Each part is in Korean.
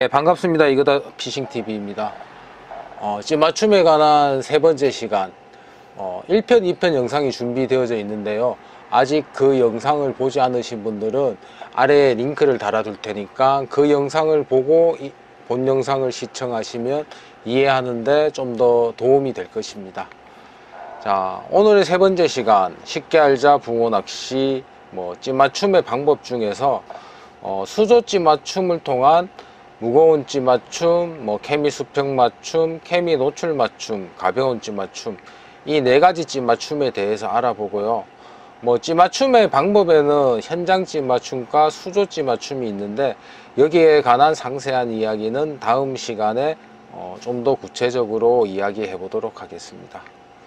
네, 반갑습니다. 이거다 피싱TV입니다. 찌맞춤에 관한 세 번째 시간 1편, 2편 영상이 준비되어져 있는데요. 아직 그 영상을 보지 않으신 분들은 아래에 링크를 달아둘 테니까 그 영상을 보고 본 영상을 시청하시면 이해하는데 좀 더 도움이 될 것입니다. 자, 오늘의 세 번째 시간 쉽게 알자 붕어낚시 찌맞춤의 방법 중에서 수조 찌맞춤을 통한 무거운 찌맞춤, 케미 수평 맞춤, 케미 노출 맞춤, 가벼운 찌맞춤, 이 네 가지 찌맞춤에 대해서 알아보고요. 찌맞춤의 방법에는 현장 찌맞춤과 수조 찌맞춤이 있는데 여기에 관한 상세한 이야기는 다음 시간에 좀 더 구체적으로 이야기해 보도록 하겠습니다.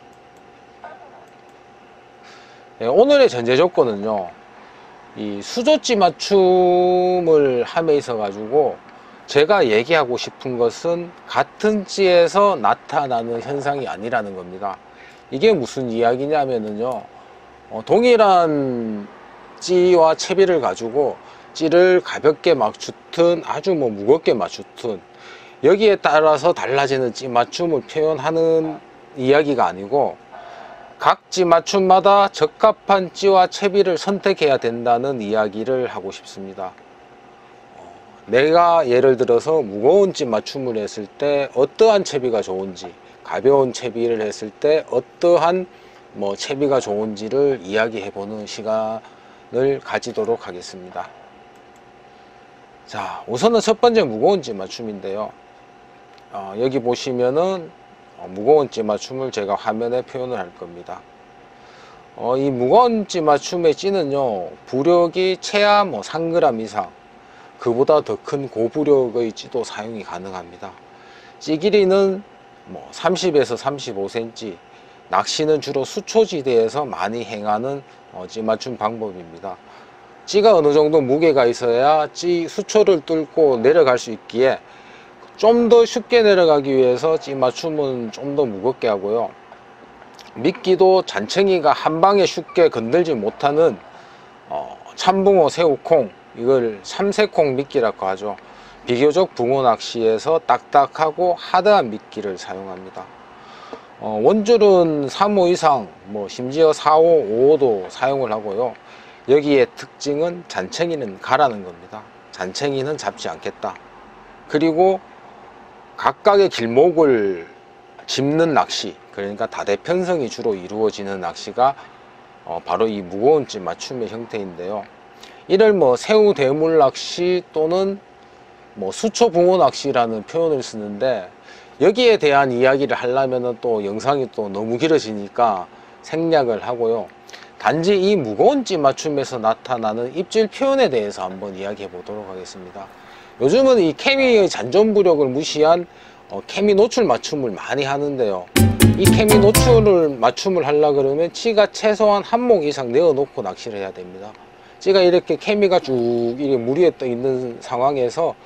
네, 오늘의 전제 조건은요, 이 수조 찌맞춤을 함에 있어 가지고 제가 얘기하고 싶은 것은 같은 찌에서 나타나는 현상이 아니라는 겁니다. 이게 무슨 이야기냐면요, 동일한 찌와 채비를 가지고 찌를 가볍게 맞추든 아주 무겁게 맞추든 여기에 따라서 달라지는 찌 맞춤을 표현하는 이야기가 아니고 각 찌 맞춤마다 적합한 찌와 채비를 선택해야 된다는 이야기를 하고 싶습니다. 내가 예를 들어서 무거운 찌 맞춤을 했을 때 어떠한 채비가 좋은지, 가벼운 채비를 했을 때 어떠한 채비가 좋은지를 이야기해 보는 시간을 가지도록 하겠습니다. 자, 우선은 첫 번째 무거운 찌 맞춤인데요. 여기 보시면은 무거운 찌 맞춤을 제가 화면에 표현을 할 겁니다. 이 무거운 찌 맞춤의 찌는요, 부력이 최하 3g 이상, 그보다 더 큰 고부력의 찌도 사용이 가능합니다. 찌 길이는 30에서 35cm, 낚시는 주로 수초지대에서 많이 행하는 찌 맞춤 방법입니다. 찌가 어느 정도 무게가 있어야 찌 수초를 뚫고 내려갈 수 있기에 좀 더 쉽게 내려가기 위해서 찌 맞춤은 좀 더 무겁게 하고요. 미끼도 잔챙이가 한 방에 쉽게 건들지 못하는 참붕어, 새우콩, 이걸 삼색콩 미끼라고 하죠. 비교적 붕어 낚시에서 딱딱하고 하드한 미끼를 사용합니다. 원줄은 3호 이상, 심지어 4호, 5호도 사용을 하고요. 여기에 특징은 잔챙이는 가라는 겁니다. 잔챙이는 잡지 않겠다. 그리고 각각의 길목을 짚는 낚시, 그러니까 다대편성이 주로 이루어지는 낚시가 바로 이 무거운 찌 맞춤의 형태인데요. 이를 새우 대물 낚시 또는 수초 붕어 낚시라는 표현을 쓰는데, 여기에 대한 이야기를 하려면 또 영상이 또 너무 길어지니까 생략을 하고요. 단지 이 무거운 찌 맞춤에서 나타나는 입질 표현에 대해서 한번 이야기해 보도록 하겠습니다. 요즘은 이 케미의 잔존부력을 무시한 케미 노출 맞춤을 많이 하는데요. 이 케미 노출을 맞춤을 하려 그러면 찌가 최소한 한 목 이상 내어 놓고 낚시를 해야 됩니다. 찌가 이렇게 케미가 쭉 이렇게 물 위에 떠 있는 상황에서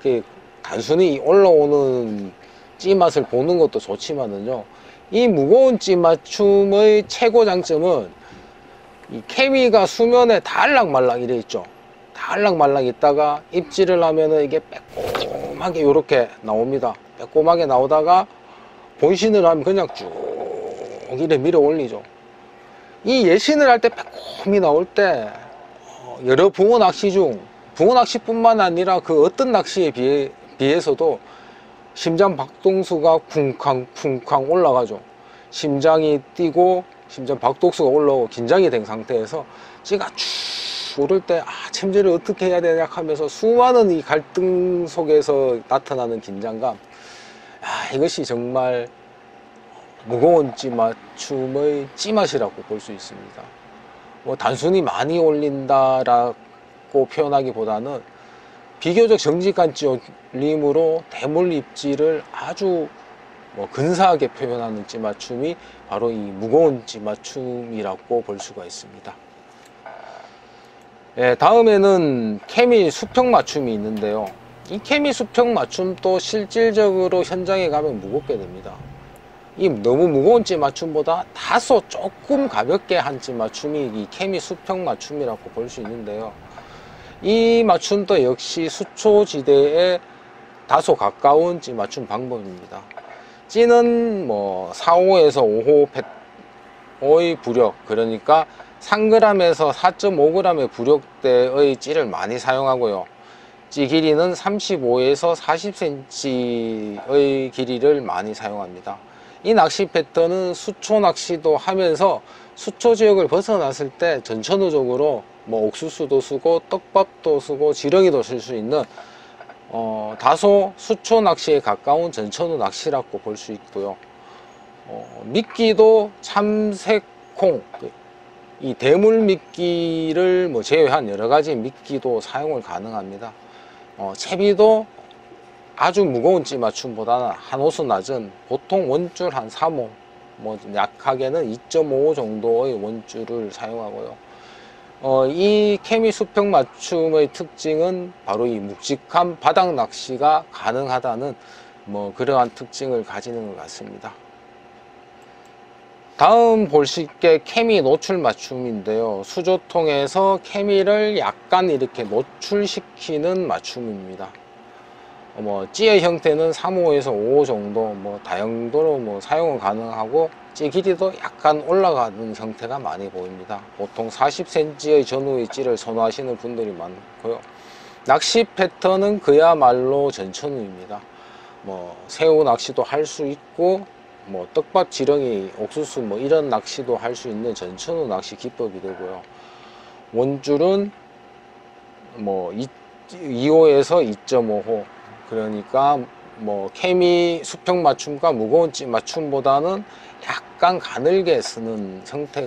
단순히 올라오는 찌 맛을 보는 것도 좋지만은요, 이 무거운 찌 맞춤의 최고 장점은 이 케미가 수면에 달락말락 이래 있죠. 달락말락 있다가 입질을 하면은 이게 빼꼼하게 이렇게 나옵니다. 빼꼼하게 나오다가 본신을 하면 그냥 쭉 이래 밀어 올리죠. 이 예신을 할 때 빼꼼히 나올 때 여러 붕어 낚시 중 붕어 낚시뿐만 아니라 그 어떤 낚시에 비해서도 심장 박동수가 쿵쾅쿵쾅 올라가죠. 심장이 뛰고 심장 박동수가 올라오고 긴장이 된 상태에서 찌가 쭉 오를 때 챔질을 어떻게 해야 되냐 하면서 수많은 이 갈등 속에서 나타나는 긴장감, 이것이 정말 무거운 찌 맞춤의 찌맛이라고 볼 수 있습니다. 단순히 많이 올린다라고 표현하기보다는 비교적 정직한 찌 올림으로 대물 입질을 아주 근사하게 표현하는 찌 맞춤이 바로 이 무거운 찌 맞춤이라고 볼 수가 있습니다. 다음에는 케미 수평 맞춤이 있는데요. 이 케미 수평 맞춤도 실질적으로 현장에 가면 무겁게 됩니다. 이 너무 무거운 찌 맞춤보다 다소 조금 가볍게 한 찌 맞춤이 이 케미 수평 맞춤이라고 볼 수 있는데요. 이 맞춤도 역시 수초지대에 다소 가까운 찌 맞춤 방법입니다. 찌는 뭐 4호에서 5호 의 부력, 그러니까 3g에서 4.5g의 부력대의 찌를 많이 사용하고요. 찌 길이는 35에서 40cm의 길이를 많이 사용합니다. 이 낚시 패턴은 수초 낚시도 하면서 수초 지역을 벗어났을 때 전천후적으로 뭐 옥수수도 쓰고 떡밥도 쓰고 지렁이도 쓸 수 있는 다소 수초 낚시에 가까운 전천후 낚시라고 볼 수 있고요. 미끼도 참새콩, 이 대물 미끼를 뭐 제외한 여러가지 미끼도 사용을 가능합니다. 채비도 아주 무거운 찌 맞춤보다는 한 호수 낮은 보통 원줄 한 3호, 뭐 약하게는 2.5 정도의 원줄을 사용하고요. 이 케미 수평 맞춤의 특징은 바로 이 묵직한 바닥 낚시가 가능하다는 뭐 그러한 특징을 가지는 것 같습니다. 다음 볼 수 있게 케미 노출 맞춤인데요. 수조통에서 케미를 약간 이렇게 노출시키는 맞춤입니다. 찌의 형태는 3호에서 5호 정도 다용도로 사용은 가능하고 찌 길이도 약간 올라가는 형태가 많이 보입니다. 보통 40cm의 전후의 찌를 선호하시는 분들이 많고요. 낚시 패턴은 그야말로 전천후입니다. 새우 낚시도 할 수 있고 떡밥, 지렁이, 옥수수 이런 낚시도 할 수 있는 전천후 낚시 기법이 되고요. 원줄은 2호에서 2.5호, 그러니까 케미 수평 맞춤과 무거운 찌 맞춤보다는 약간 가늘게 쓰는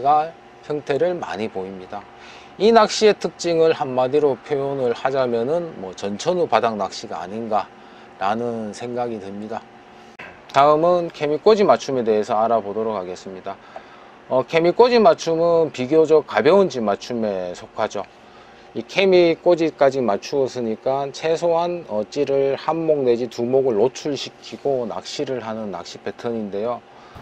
형태를 많이 보입니다. 이 낚시의 특징을 한마디로 표현을 하자면은 전천후 바닥 낚시가 아닌가 라는 생각이 듭니다. 다음은 케미 꼬지 맞춤에 대해서 알아보도록 하겠습니다. 케미 꼬지 맞춤은 비교적 가벼운 찌 맞춤에 속하죠. 이 케미 꼬지까지 맞추었으니까 최소한 찌를 한 목 내지 두 목을 노출시키고 낚시를 하는 낚시 패턴인데요.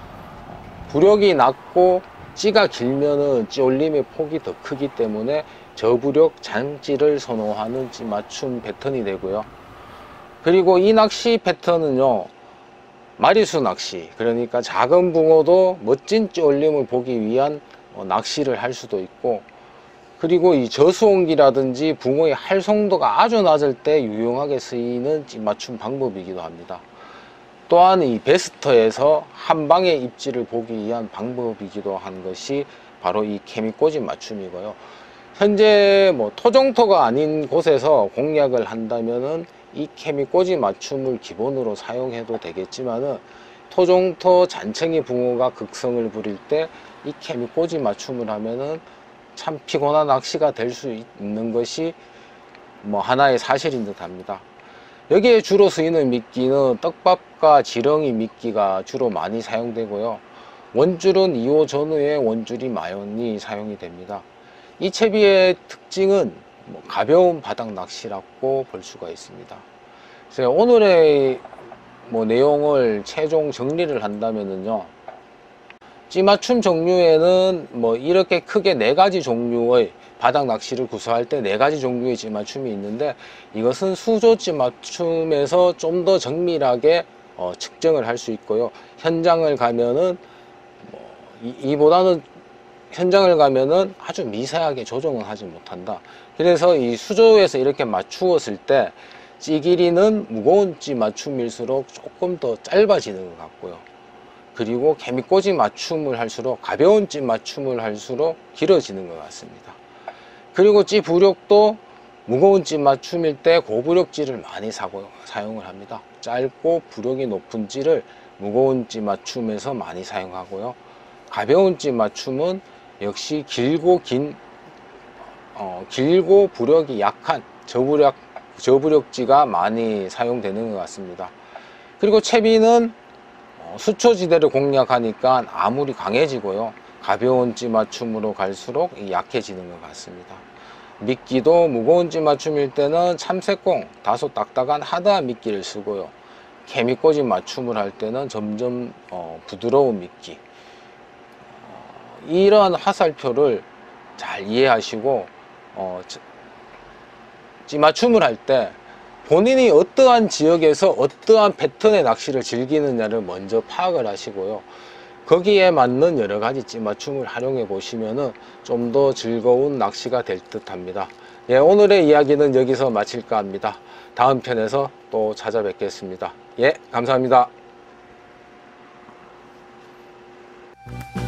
부력이 낮고 찌가 길면은 찌 올림의 폭이 더 크기 때문에 저부력 잔찌를 선호하는 찌 맞춤 패턴이 되고요. 그리고 이 낚시 패턴은요, 마리수 낚시, 그러니까 작은 붕어도 멋진 찌 올림을 보기 위한 낚시를 할 수도 있고, 그리고 이 저수온기라든지 붕어의 활성도가 아주 낮을 때 유용하게 쓰이는 찌 맞춤 방법이기도 합니다. 또한 이 베스터에서 한 방의 입질을 보기 위한 방법이기도 한 것이 바로 이 케미 꼬지 맞춤이고요. 현재 토종토가 아닌 곳에서 공략을 한다면은 이 케미 꼬지 맞춤을 기본으로 사용해도 되겠지만은 토종토 잔챙이 붕어가 극성을 부릴 때 이 케미 꼬지 맞춤을 하면은 참 피곤한 낚시가 될 수 있는 것이 하나의 사실인 듯 합니다. 여기에 주로 쓰이는 미끼는 떡밥과 지렁이 미끼가 주로 많이 사용되고요. 원줄은 2호 전후에 원줄이 많이 사용이 됩니다. 이 채비의 특징은 가벼운 바닥 낚시라고 볼 수가 있습니다. 그래서 오늘의 내용을 최종 정리를 한다면요, 찌 맞춤 종류에는 이렇게 크게 4가지 종류의 바닥 낚시를 구사할 때 4가지 종류의 찌 맞춤이 있는데, 이것은 수조 찌 맞춤에서 좀 더 정밀하게 측정을 할 수 있고요. 현장을 가면은 이보다는 현장을 가면은 아주 미세하게 조정을 하지 못한다. 그래서 이 수조에서 이렇게 맞추었을 때 찌 길이는 무거운 찌 맞춤일수록 조금 더 짧아지는 것 같고요. 그리고 케미 꼬지 맞춤을 할수록, 가벼운 찌 맞춤을 할수록 길어지는 것 같습니다. 그리고 찌 부력도 무거운 찌 맞춤일 때 고부력 찌를 많이 사용을 합니다. 짧고 부력이 높은 찌를 무거운 찌 맞춤에서 많이 사용하고요. 가벼운 찌 맞춤은 역시 길고 부력이 약한 저부력지가 많이 사용되는 것 같습니다. 그리고 채비는 수초지대를 공략하니까 아무리 강해지고요, 가벼운 찌 맞춤으로 갈수록 약해지는 것 같습니다. 미끼도 무거운 찌 맞춤일 때는 참새콩, 다소 딱딱한 하드한 미끼를 쓰고요, 케미 꼬지 맞춤을 할 때는 점점 부드러운 미끼, 이러한 화살표를 잘 이해하시고 찌 맞춤을 할 때 본인이 어떠한 지역에서 어떠한 패턴의 낚시를 즐기느냐를 먼저 파악을 하시고요. 거기에 맞는 여러 가지 찌맞춤을 활용해 보시면은 좀 더 즐거운 낚시가 될 듯 합니다. 예, 오늘의 이야기는 여기서 마칠까 합니다. 다음 편에서 또 찾아뵙겠습니다. 예, 감사합니다.